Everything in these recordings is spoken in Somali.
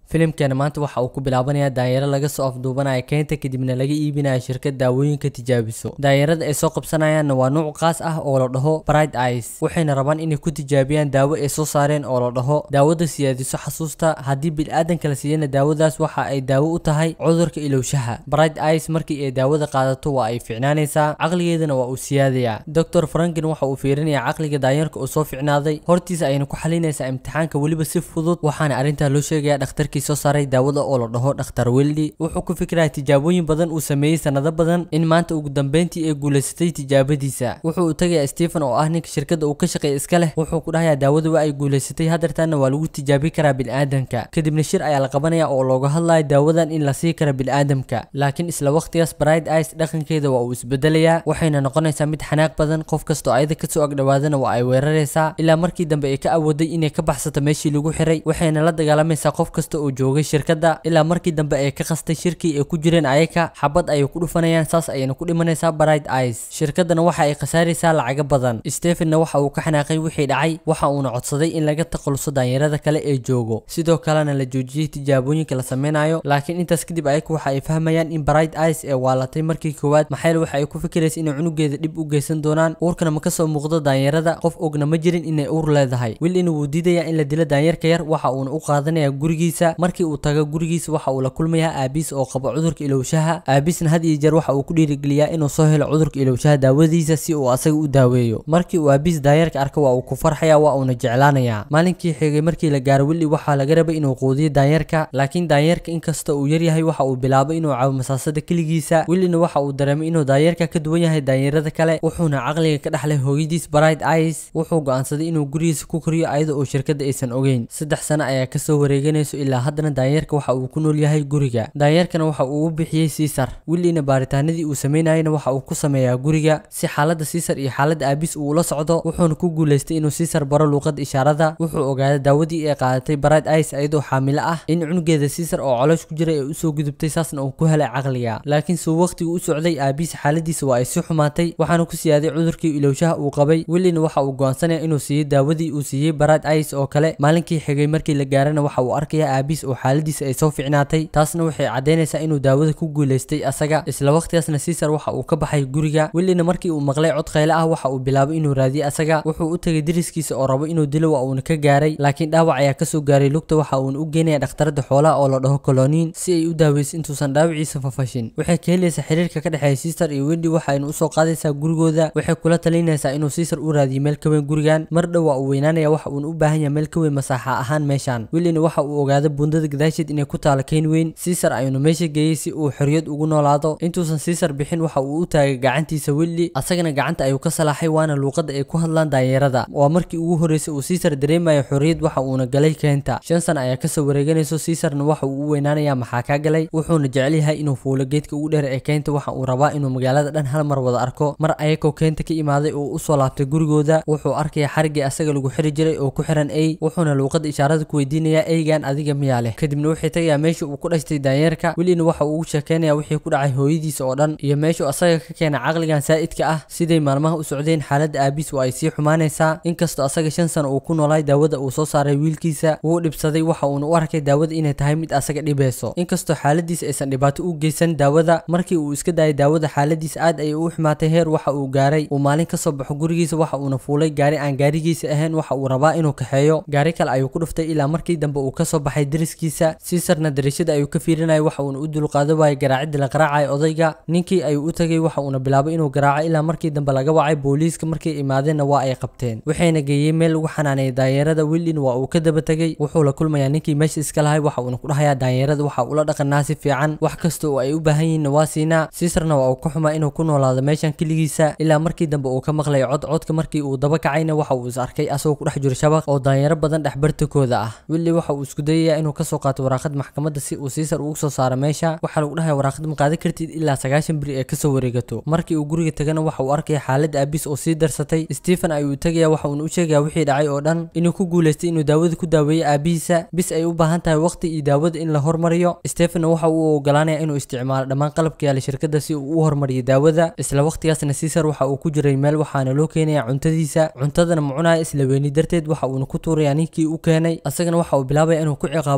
filimkeena maanta waxa uu ku bilaabanayaa daayiro laga soo afduubanayo keenta kadibna laga iibinayo shirkad daawooyinka tijaabiso. daayirada ay soo qabsanayaanna waa nooc qaas ah oo la dhaho Bright Eyes, waxayna rabaan inay ku tijaabiyaan daawo ay soo saareen oo la dhaho daawada siyaadiso xasuusta. haddii bini'aadanka la siiyana daawadaas waxa ay daawo u tahay cudurka ilowshaha. Bright Eyes markii ay daawada qaadato waa ay fiicnaanaysaa, caqligeedana waa uu siyaadayaa. Dr. Franklin waxa uu fiirinayaa caqliga daayirka oo soo fiicnaaday, hortiisa ayna ku xalinaysaa imtixaanka weliba si fudud, waxaana arrintaa loo sheegayaa dhakhtarkii soo saaray daawada oo la dhaho Dr. Weldy. wuxuu ku fikirayaa tijaabooyin badan uu sameeyay sanado badan in maanta ugu dambeyntii ay guuleysatay tijaabadiisa. wuxuu u tagayaa Stephen oo ah ninka shirkadda uu ka shaqeeyo iska leh, wuxuu ku dhahayaa daawada waa ay guuleysatay, hadeertaana waa lagu tijaabi karaa bini'aadanka. kadibna shir ayaa la qabanayaa oo looga hadlayo daawadan in la sii karo bini'aadamka. laakiin isla waqtigaas Bright Eyes dhaqankeeda waa uu isbedelayaa, waxayna noqonaysaa mid xanaaq badan, qof kastoo ayada kasoo agdhawaadana waa ay weeraraysaa ilaa markii dambe ay ka awooday inay ka baxsato meeshii lagu xiray. waxayna la dagaalamaysaa qof kasta oo joogay shirkadda ilaa markii dambe ay ka qastay shirkii ay ku jireen ayaka, xabad ayay ku dhufanayaan, saas ayayna ku dhimanaysaa Bright Eyes. shirkaddana waxa ay khasaaraysaa lacago badan. Stephenna waxa uu ka xanaaqay wixii dhacay, waxa uuna codsaday in laga takhaluso daanyarada kale ee joogo, sidoo kalena la joojiyay tijaabooyinka la sameynayo. laakiin intaas kadib ayaka waxa ay fahmayaan in Bright Eyes ee waalatay markii koowaad, maxayl waxa ay ku fikiraysa inay cunugeeda dhib u geysan doonaan. uurkana ma kasoo muuqdo daanyarada, qof ogna ma jirin inay uur leedahay. Willina wuu diidayaa in la dilo daanyarka yar, waxa uuna u qaadanayaa gurigiisa. markii uu tago gurigiisa waxa uu la kulmayaa aabiis oo qabo cudurka ilowshaha. aabiisna had iyo jeer waxa uu ku dhiirigeliyaa inuu soo helo cudurka ilowshaha daawadiisa si uu asaga u daaweeyo. markii uu aabiis daayarka arko waa uu ku farxayaa, waa uuna jeclaanayaa. maalinkii xigay markii la gaaro Willy waxaa laga rabay inuu quudiyo daanyarka, laakiin daanyarka inkasta uu yar yahay waxa uu bilaabay inuu caawo masaasada keligiisa. Willina waxa uu dareemay inuu daanyarka ka duwan yahay daanyarada kale, wuxuuna caqliga ka dhaxlay hooyadiis Bright Eyes. wuxuu go'aansaday inuu gurigiisa ku koriyo ayada oo shirkadda aysan ogeyn. 3 sano ayaa kasoo wareeganayso ilaa haddana daanyarka waxa uu ku nool yahay guriga. daanyarkana waxa uu u bixiyay Caesar. Willina baaritaanadii uu sameynayna waxa uu ku sameeyaa guriga si xaaladda Caesar iyo xaaladda aabiis uu ula socdo, wuxuuna ku guuleystay inuu Caesar baro luqadda ishaarada. wuxuu ogaaday daawadii ay qaadatay Bright Eyes ayadoo xaamilo ah in cunugeeda Caesar oo caloos ku jiray ay u soo gudubtay, saasna uu ku helay caqliga. laakiin soo waqtigu u socday aabiis xaaladiisa waa ay si xumaatay, waxaana ku siyaaday cudurkii ilowshaha uu qabay. Willina waxa uu go'aansanaya inuu siiyo daawadii uu siiyay Bright Eyes oo kale. maalinkii xigay markii la gaarana waxa uu arkayaa aabiis oo xaaladiisa ay soo fiicnaatay, taasna waxay cadeynaysaa inuu daawada ku guuleystay asaga. isla waqtigaasna Caesar waxa uu ka baxay guriga. Willina markii uu maqlay cod khaylo ah waxa uu bilaabay inuu raadiyo asaga. wuxuu u tagay deriskiisa oo rabo inuu dilo, waa uuna ka gaaray, laakiin dhaawac ayaa kasoo gaaray lugta. waxa uuna u geenayaa dhakhtarada xoolaha oo la dhaho Colonine si ay u daaweyso intuusan dhaawiciisa fafashin. waxay ka helaysaa xiriirka ka dhexeeya Caesar iyo Wendy, waxayna u soo qaadaysaa gurigooda. waxay kula talinaysaa inuu Caesar u raadiyo meel ka weyn gurigan. mar dhow waa uu weynaanaya, waxa uuna u baahan yahay meel ka weyn masaaxa ahaan meeshan. Willina waxa uu ogaaday buundada gadaasheed inay ku taalo keyn weyn. Caesar ayuuna meesha geeyay si uu xorriyad ugu noolaado. intuusan Caesar bixin waxa uu u taagay gacantiisa Willy, asagana gacanta ayuu ka salaaxay, waana luuqadda ay ku hadlaan daanyarada. waa markii ugu horeysay uu Caesar dareemayo xorriyad, waxa uuna galay keenta. 5 sano ayaa kasoo wareeganayso. Caesarna waxa uu u weynaanayaa maxaa ka galay, wuxuuna jecel yahay inuu fuulo geedka ugu dheer ee keenta. waxa uu rabaa inuu magaalada dhan hal mar wada arko. mar ayakoo keenta ka imaaday oo u soo laabtay gurigooda, wuxuu arkayaa xariggii asaga lagu xiri jiray oo ku xiran ey, wuxuuna luuqadda ishaarada ku weydiinayaa eygan adiga miyaa leh. kadibna waxay tagayaa meesha uu ku dhashtay daanyarka. Willina waxa uu ugu sheekeynayaa wixii ku dhacay hooyadiisa oo dhan iyo meesha asaga ka keenay caqligan saa'idka ah. siday maalmaha u socdeen xaaladda aabiis waa ay sii xumaanaysaa, inkastoo asaga 5 sano uu ku noolay daawada uu soo saaray wiilkiisa. wuu dhibsaday, waxa uuna u arkay daawada inay tahay mid asaga dhibayso, inkastoo xaaladiisa aysan dhibaato u geysan daawada. markii uu iska daayay daawada xaaladiisa aad ayay u xumaatay, heer waxa uu gaaray uu maalin ka soo baxo gurigiisa. waxa uuna fuulay gaari aan gaarigiisa ahayn, waxa uu rabaa inuu kaxeeyo. gaari kale ayuu ku dhuftay ilaa markii dambe uu ka soo baxay deriskiisa. Caesarna dariishada ayuu ka fiirinayay, waxa uuna u dulqaado waayay garaacidda la qaraacayo odayga. ninkii ayuu u tagay, waxa uuna bilaabay inuu garaaco ilaa markii dambe laga wacay booliiska. markay imaadeenna waa ay qabteen, waxayna geeyeen meel lagu xanaaneeyay daanyarada. Willina waa uu ka daba tagay, wuxuu la kulmayaa ninkii meesha iska lahay. waxa uuna ku dhahayaa daanyarada waxa ula dhaqanaa si fiican, wax kasta oo ay u baahan yihiinna waa siinaa. Caesarna waa uu ka xumaa inuu ku noolaado meeshan keligiisa ilaa markii dambe uu ka maqlay codka. markii uu daba kacayna waxa uu is arkay asagoo ku dhex jiro shabaq oo daanyaro badan dhex bartakooda ah. Willy waxa uu isku dayayaa inuu ka soo qaato waraaqad maxkamadda si uu Caesar ugu soo saaro meesha. waxaa lagu dhahayaa waraaqad ma qaadan kartid ilaa 90 beri ee kasoo wareegato. markii uu guriga tagana waxa uu arkaya xaaladda aabiis oo sii darsatay. Stephen ayuu tagayaa, waxa uuna u sheegayaa wixii dhacay oo dhan, inuu ku guuleystay inuu daawada ku daaweeyo aabiisa, bis ay u baahan tahay waqti iyo daawada in la hormariyo. Stephen waxa uu ogolaanayaa inuu isticmaalo dhammaan qalabka yaala shirkadda si uu u hormariyo daawada. isla waqtigaasna Caesar waxa uu ku jiray meel, waxaana loo keenayaa cuntadiisa. cuntadana ma cunaya isla weyni darteed, waxa uuna ku tuurayaa ninkii u keenay. asagana waxa uu bilaabaya inuu ku ciqaabo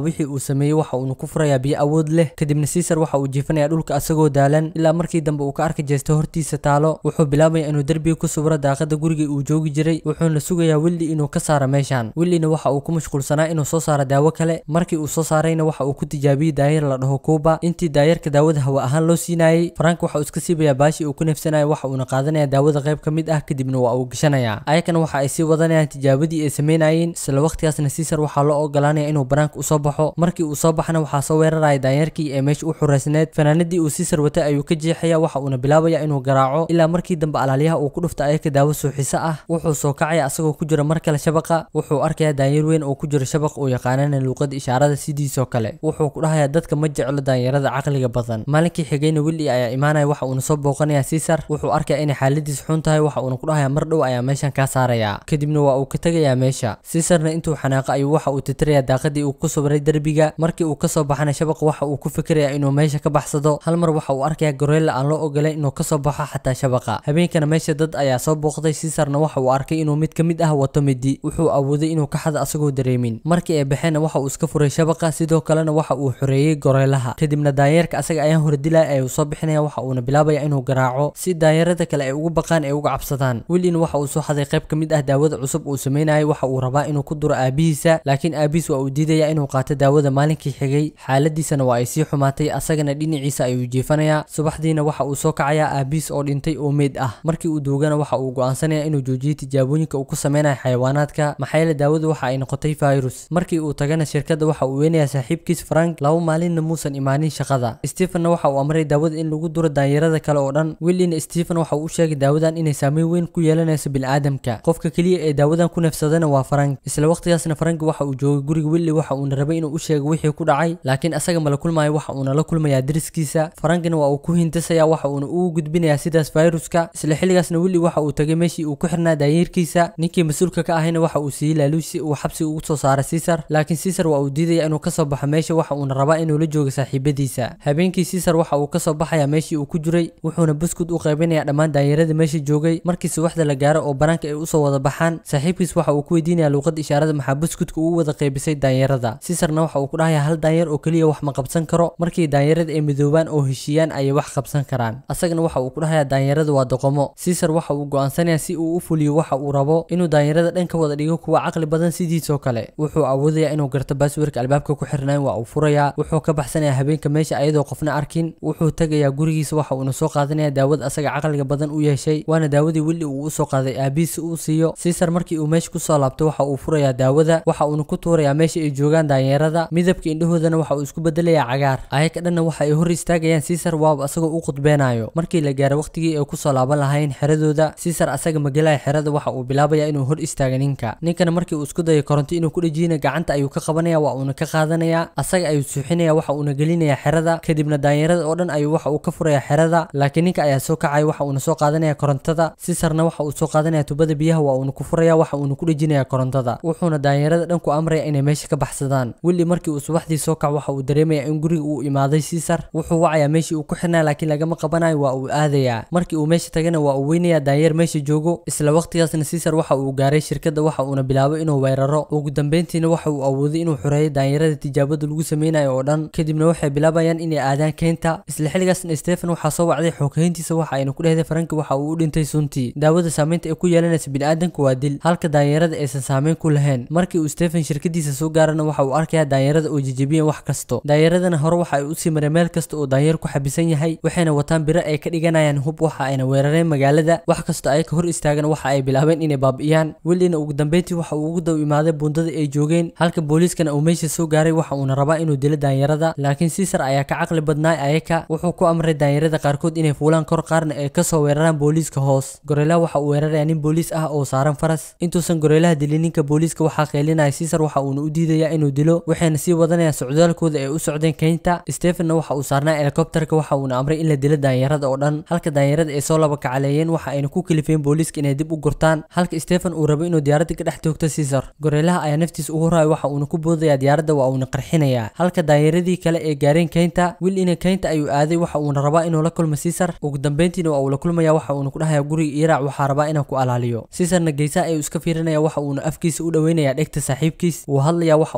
wixii uu sameeyay waxa uu ku furayaa biyo awood leh kadibna Caesar waxa uu jiifanayaa dhulka asagoo daalan ilaa markii dambe uu ka arkay jeesto hortiisa taalo wuxuu bilaabay inuu darbiga ku subro daaqada guriga uu joogi jiray wuxuuna sugayaa Willy inuu ka saaro meeshan Willyna waxa uu ku mashquulsanaa inuu soo saaro daawo kale markii uu soo saarayna waxa uu ku tijaabiyay daayir la dhaho Cuba intii daayirka daawada hawa ahaan loo siinayay Frank waxa uu iska siibayaa baashi uu ku neefsanayo waxa uu qaadanayaa daawada qayb ka mid ah kadibna waa uu gashanayaa ayakana waxa ay sii wadanayaan tijaabadii ay sameynayeen isla waqtigaasna Caesar waxa loo ogolaanayaa inuu banaanka u soo baxo markii uu soo baxana waxa soo weeraraya daayirkii ee meesha u xureysneed fanaanadii uu Caesar wata ayuu ka jeexaya waxa uu bilaabayaa inuu garaaco ilaa markii dambe alaaliyaha uu ku dhufta ayaka daawo suuxisa ah wuxuu soo kacaya asagoo ku jira mar kale shabaqa wuxuu arkayaa daayir weyn oo ku jira shabaq oo yaqaanana luqada ishaarada sidiisoo kale wuxuu ku dhahayaa dadka ma jeclo daayirada caqliga badan maalinkii xigayna Willy ayaa imaanaya waxa uu soo booqanayaa Caesar wuxuu arkayaa in xaaladiis xun tahay waxa uu ku dhahayaa mar dhow ayaa meeshan ka saaraya kadibna waa uu ka tagayaa meesha Caesarna intuu xanaaqo ayuu waxa uu tirtirayaa daaqadii uu ku subray darbiga markii uu ka soo baxana shabaqa waxa uu ku fikirayaa inuu meesha ka baxsado hal mar waxa uu arkayaa gorilla aan loo ogolayn inuu ka soo baxo xataa shabaqa habeenkana meesha dad ayaa soo booqday Caesarna waxa uu arkay inuu mid ka mid ah wato midi wuxuu awooday inuu ka xado asagoo dareemin markii ay baxeen waxa uu iska furay shabaqa sidoo kalena waxa uu xoreeyay gorillaha kadibna daayirka asaga ayaa hordilay ay soo bixinaya waxa uu bilaabaya inuu garaaco si daayirada kale ay ugu baqaan ay uga cabsadaan Willyna waxa uu soo xaday qayb ka mid ah daawada cusub uu sameeyay waxa uu rabaa inuu ku duro aabihiisa laakiin aabihiis waa uu diidaya inuu qaato daawada maalinkii xigay xaaladiisana waa ay sii xumaatay asagana dhinaciisa ayuu jiifanayaa subaxdiina waxa uu soo kacayaa aabihiis oo dhintay oo meed ah markii uu duugana waxa uu go'aansanayaa inuu joojiyo tijaabooyinka uu ku sameynayo xayawaanaadka maxaa yeelay daawadu waxa ay noqotay virus markii uu tagana shirkadda waxa uu weynayaa saaxiibkiis Frank laba maalinna muusan imaanin shaqada Stephen waxa uu amray daawada in lagu duro daayirada kale oo dhan Willyna Stephen waxa uu sheegay daawadan inay saameyn weyn ku yeelanayso bini'aadamka qofka kaliya ee daawadan ku neefsadana waa Frank isla waqtigaasna Frank waxa uu joogay guriga Willy waxa uu rabay inuu u sheego wixii ku dhacay laakiin asaga ma la kulmaayo waxa uu la kulmayaa dariskiisa Frankna waa uu ku hintasaya waxa uu u gudbinayaa sidaas viruska isla xilligaasna Willy waxa uu tagay meeshii uu ku xirnaa daayirkiisa ninkii mas'uulka ka ahayna waxa uu siiyay laaluusi uu xabsi ugu soo saaray Caesar laakiin Caesar waa uu diidaya inuu ka soo baxo meesha waxa uu rabaa inuu la joogo saaxiibadiisa habeenkii Caesar waxa uu ka soo baxaya meeshii uu ku jiray wuxuuna buskud u qaybinayaa dhammaan daayirada meesha joogay markii subaxda la gaaro oo banaanka ay u soo wada baxaan saaxiibkiis waxa uu ku weydiinayaa luqada ishaarada maxaa buskudka ugu wada qaybisay daayirada Caesarna waxa uu ku dhahayaa hal daayir oo kaliya wax ma qabsan karo markii daayirada ay midoobaan oo heshiiyaan ay wax qabsan karaan asagana waxa uu ku dhahayaa daayirada waa doqomo Caesar waxa uu go'aansanayaa si uu u fuliyo waxa uu rabo inuu daayirada dhan ka wada dhigo kuwa caqli badan sidiisoo kale wuxuu awoodayaa inuu garto passwordka albaabka ku xirnaan waa uu furayaa wuxuu ka baxsanayaa habeenka meesha ayadoo qofna arkin wuxuu tagayaa gurigiisa waxa uu soo qaadanayaa daawada asaga caqliga badan u yeeshay waana daawadii Willy uu soo qaaday aabihiis uu siiyo Caesar markii uu meesha ku soo laabto waxa uu furayaa daawada waxa uu ku tuurayaa meesha ay joogaan daayirada midabka indhahoodana waxa uu isku bedelayaa cagaar ayaka dhanna waxa ay hor istaagayaan Caesar waaba asagoo u qudbeenayo markii la gaaro waqtigii ay ku soo laaban lahayn xeradooda Caesar asaga magalaya xerada waxa uu bilaabayaa inuu hor istaago ninkana markii uu isku dayo koronto inuu ku dhajiyo gacanta ayuu ka qabanaya waa uu ka qaadanaya asaga ayuu suuxinaya waxa uu gelinaya xerada kadibna daayirada oo dhan ayuu waxa uu ka furaya xerada laakiin ninka ayaa soo kacay waxa uu soo qaadanaya korontada Caesarna waxa uu soo qaadanaya tubada biyaha waa uu ku furaya waxa uu ku dhajinaya korontada wuxuuna daayirada dhan ku amraya inay meesha ka baxsadaan Willy markii uu subaxdii soo kac waxa uu dareemaya in guriga uu imaaday Caesar wuxuu wacaya meeshii uu ku xirnaa laakiin lagama qabanayo waa uu aadaya markii uu meesha tagana waa uu weynaya daayir meesha joogo isla waqtigaasna Caesar waxa uu gaaray shirkadda waxa uu bilaabay inuu weeraro ugu dambeyntiina waxa uu awooday inuu xureeyo daayirada tijaabada lagu sameynayo oo dhan kadibna waxay bilaabayaan inay aadaan keenta isla xilligaasna Stephen waxa soo wacday xoghayntiisa waxa ayna ku dhahay Frank waxa uu u dhintay suntii daawada saameynta ay ku yeelanaysa bini'aadamka waa dil halka daayirada aysan saameyn ku lahayn markii uu Stephen shirkadiisa soo gaarana waxa uu arkayaa daayirada oo jijibiyeen wax kasto daayiradana hore waxa ay u sii mareen meel kasta oo daayir ku xabisan yahay waxayna wataan biro ay ka dhiganayaan hub waxa ayna weerareen magaalada wax kasto ay ka hor istaagan waxa ay bilaabeen inay baabi'iyaan Willyna ugu dambeyntii waxa uu ugu daw imaaday buundada ay joogeen halka booliiskana uu meesha soo gaaray waxa uu rabaa inuu dilo daayirada laakiin Caesar ayaa ka caqli badnaa ayaka wuxuu ku amray daayirada qaarkood inay fuulaan kor qaarna ay ka soo weeraraan booliiska hoos gorilla waxa uu weerarayaa nin booliis ah oo saaran faras intuusan gorillaha dilin ninka booliiska waxa qeylinaya Caesar waxa uu u diidayaa inuu dilo waxayna sii wadanayaan socdaalkooda ay u socdeen keynta Stephenna waxa uu saarnaa helicopterka waxa uu amray in la dilo daayirada oo dhan halka daayirada ay soo laba kacaleeyeen waxa ayna ku kalifeen booliiska inay dib u gurtaan halka Stephen uu rabo inuu diyaaradda ka dhex toogto Caesar gorillaha ayaa naftiisa ugu horay waxa uu ku boodaya diyaaradda waa uu qarxinaya halka daayiradii kale ee gaareen keynta Willyna keynta ayuu aaday waxa uu rabaa inuu la kulmo Caesar ugu dambeyntiina waa uu la kulmaya waxa uu ku dhahayaa guriga Iraac waxa rabaa inuu ku alaaliyo Caesarna geesaha ayuu iska fiirinaya waxa uu afkiisa u dhaweynaya dhegta saaxiibkiis uu hadlaya waxa uu ku dhahayaa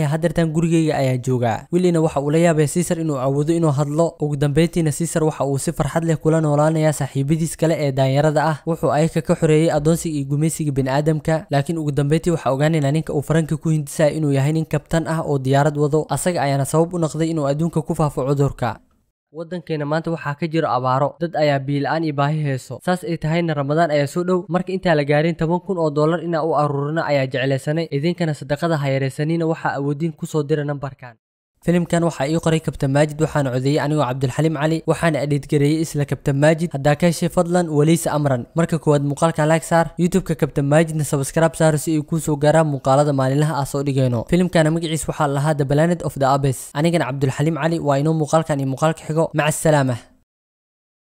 hadeertan gurigeyga ayaa joogaa. Willina waxa uu la yaabay Caesar inuu awoodo inuu hadlo. Ugu dambeyntiina Caesar waxa uu si farxad leh kula noolaanayaa saaxiibadiis kale ee daanyarada ah. Wuxuu ayaga ka xoreeyay adoonsiga iyo gumaysiga bini'aadamka, laakiin ugu dambeyntii waxa ogaanayna ninka uu Faranka ku hindisay inuu yahay nin kabtan ah oo diyaarad wado. Asaga ayaana sabab u noqday inuu adduunka ku faafo cudurka. waddankeena maanta waxaa ka jira abaaro, dad ayaa biyo la'aan iyo baahi hayso. saas ay tahayna Ramadaan ayaa soo dhow, marka intaa la gaarin 10,000 oo dollar inaa u aruurina ayaa jeclaysanay. idinkana sadaqada ha yareysanina, waxaa awoodin ku soo dira nambarkan. filimkan waxaa ii qoray Kabtan Maajid, waxaana codeeyay anigoo Cabdulxaliim Cali, waxaana edit gareeyay isla Kabtan Maajid. haddaa ka heshay fadlan waleysa amran. marka koowaad muuqaalka like saar, YouTube-ka Kabtan Maajidna subscribe saar si ay kuu soo gaaraan muuqaalada maalinlaha ah soo dhigayno. filimkana magaciisa waxaa la lahaa The Planet of the Abyss. anigana Cabdulxaliim Cali waa inoo muuqaalkan iyo muuqaalka xigo. maca salaama.